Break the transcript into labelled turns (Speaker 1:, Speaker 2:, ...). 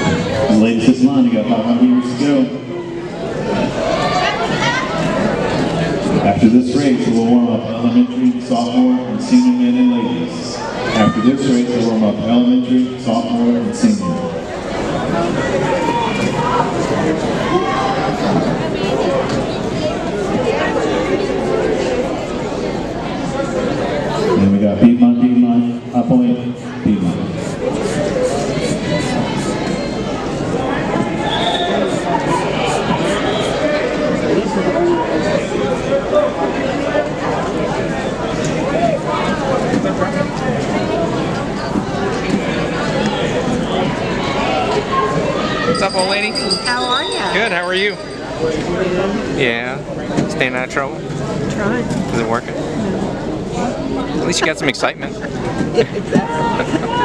Speaker 1: Ladies, this line, you got 500 meters to go. After this race, we'll warm up elementary, sophomore, and senior men and ladies. After this race, we'll warm up elementary, sophomore, and senior. And we got Piedmont, High Point, Piedmont.
Speaker 2: What's up, old lady?
Speaker 3: How are you?
Speaker 2: Good, how are you? Yeah. Staying out of trouble?
Speaker 3: Trying.
Speaker 2: Is it working? At least you got some excitement.
Speaker 3: Exactly.